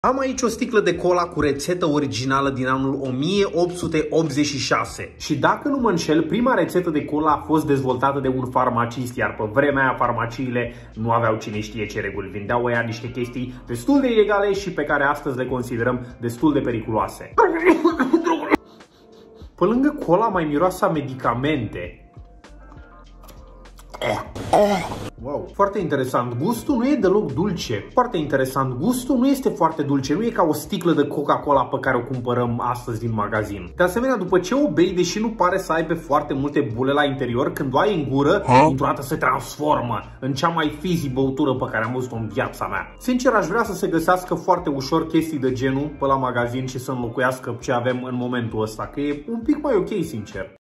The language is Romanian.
Am aici o sticlă de cola cu rețetă originală din anul 1886. Și dacă nu mă înșel, prima rețetă de cola a fost dezvoltată de un farmacist, iar pe vremea aia farmaciile nu aveau cine știe ce reguli. Vindeau ăia niște chestii destul de ilegale și pe care astăzi le considerăm destul de periculoase. Pe lângă cola mai miroase a medicamente. Wow, foarte interesant. Gustul nu e deloc dulce. Foarte interesant. Gustul nu este foarte dulce. Nu e ca o sticlă de Coca-Cola pe care o cumpărăm astăzi din magazin. De asemenea, după ce o bei, deși nu pare să aibă foarte multe bule la interior, când o ai în gură, dintr-o dată se transformă în cea mai fizzy băutură pe care am văzut-o în viața mea. Sincer, aș vrea să se găsească foarte ușor chestii de genul pe la magazin și să înlocuiască ce avem în momentul ăsta, că e un pic mai ok, sincer.